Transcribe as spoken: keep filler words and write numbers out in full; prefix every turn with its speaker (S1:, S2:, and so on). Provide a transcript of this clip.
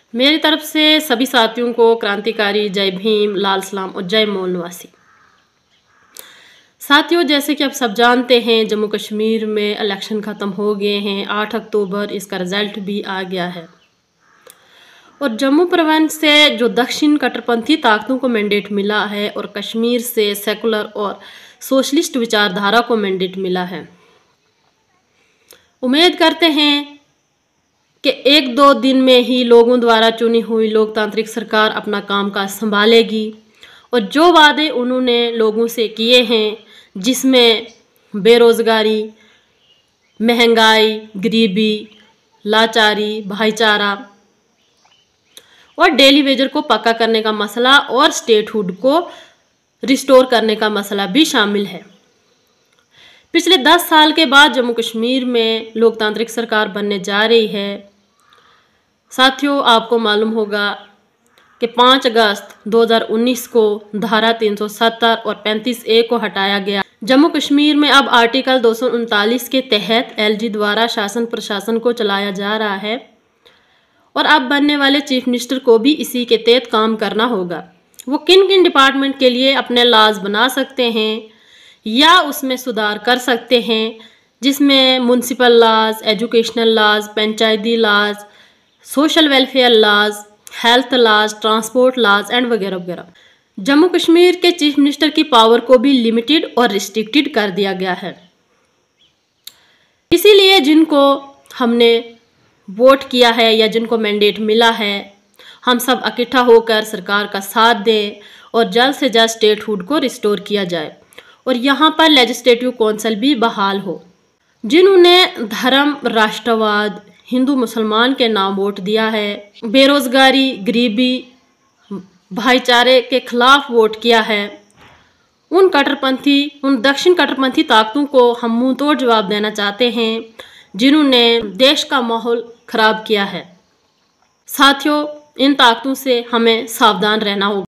S1: मेरी तरफ से सभी साथियों को क्रांतिकारी जय भीम, लाल सलाम और जय मौल निवासी। साथियों, जैसे कि आप सब जानते हैं, जम्मू कश्मीर में इलेक्शन ख़त्म हो गए हैं। आठ अक्टूबर इसका रिज़ल्ट भी आ गया है और जम्मू प्रविंस से जो दक्षिण कट्टरपंथी ताकतों को मैंडेट मिला है और कश्मीर से सेकुलर और सोशलिस्ट विचारधारा को मैंडेट मिला है। उम्मीद करते हैं कि एक दो दिन में ही लोगों द्वारा चुनी हुई लोकतांत्रिक सरकार अपना कामकाज संभालेगी और जो वादे उन्होंने लोगों से किए हैं, जिसमें बेरोज़गारी, महंगाई, गरीबी, लाचारी, भाईचारा और डेली वेजर को पक्का करने का मसला और स्टेटहुड को रिस्टोर करने का मसला भी शामिल है। पिछले दस साल के बाद जम्मू कश्मीर में लोकतांत्रिक सरकार बनने जा रही है। साथियों, आपको मालूम होगा कि पाँच अगस्त दो हज़ार उन्नीस को धारा तीन सौ सत्तर और पैंतीस ए को हटाया गया। जम्मू कश्मीर में अब आर्टिकल दो सौ उनतालीस के तहत एलजी द्वारा शासन प्रशासन को चलाया जा रहा है और अब बनने वाले चीफ मिनिस्टर को भी इसी के तहत काम करना होगा। वो किन किन डिपार्टमेंट के लिए अपने लॉज बना सकते हैं या उसमें सुधार कर सकते हैं, जिसमें म्यूनसिपल लॉज, एजुकेशनल लॉज, पंचायती laws, social welfare laws, health laws, transport laws and वगैरह वगैरह। जम्मू कश्मीर के चीफ मिनिस्टर की पावर को भी लिमिटेड और रिस्ट्रिक्टेड कर दिया गया है। इसीलिए जिनको हमने वोट किया है या जिनको मैंडेट मिला है, हम सब इकट्ठा होकर सरकार का साथ दें और जल्द से जल्द स्टेटहुड को रिस्टोर किया जाए और यहाँ पर लेजिस्लेटिव काउंसिल भी बहाल हो। जिन्होंने धर्म, राष्ट्रवाद, हिंदू मुसलमान के नाम वोट दिया है, बेरोजगारी, गरीबी, भाईचारे के खिलाफ वोट किया है, उन कट्टरपंथी उन दक्षिण कट्टरपंथी ताकतों को हम मुंह तोड़ जवाब देना चाहते हैं जिन्होंने देश का माहौल खराब किया है। साथियों, इन ताकतों से हमें सावधान रहना होगा।